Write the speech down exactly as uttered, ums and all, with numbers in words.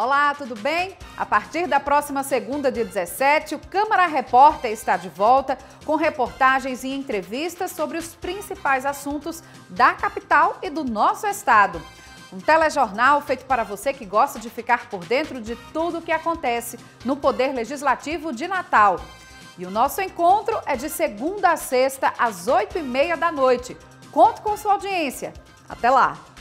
Olá, tudo bem? A partir da próxima segunda, dia dezessete, o Câmara Repórter está de volta com reportagens e entrevistas sobre os principais assuntos da capital e do nosso estado. Um telejornal feito para você que gosta de ficar por dentro de tudo o que acontece no Poder Legislativo de Natal. E o nosso encontro é de segunda a sexta, às oito e meia da noite. Conto com sua audiência. Até lá!